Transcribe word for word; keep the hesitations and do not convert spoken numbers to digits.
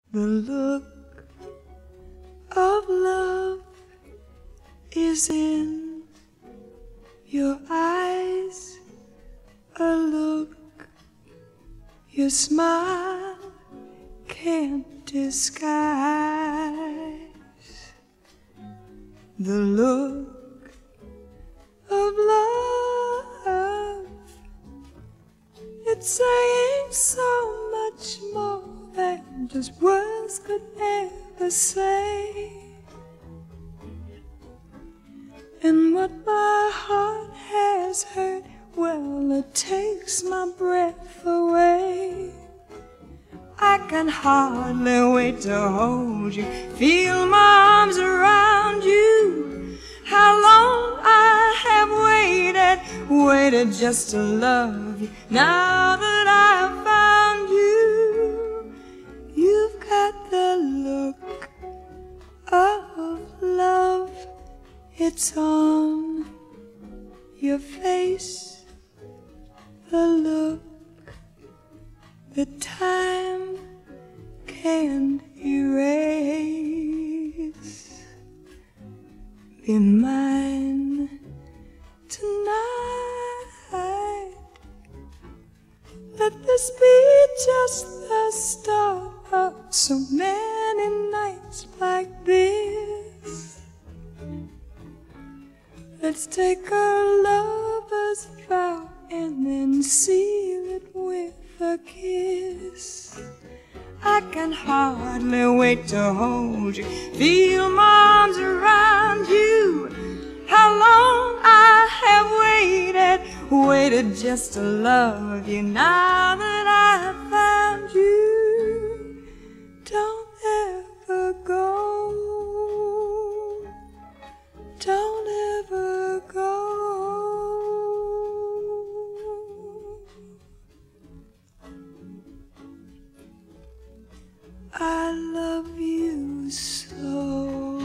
The look of love is in your eyes, a look your smile can't disguise. The look of love, it's saying so much more than just words could ever say. And what my heart has heard, well, it takes my breath away. I can hardly wait to hold you, feel my arms around you. How long I have waited, waited just to love you. Now that I've found you, you've got the look of love. It's on your face, the look that time can't erase. Be mine tonight. Let this be just the start of so many nights like this. Let's take our lover's vow and then seal it with a kiss. I can hardly wait to hold you, feel my arms around you. How long I have waited, waited just to love you. Now that I've found you, don't ever go, don't ever go. I love you so.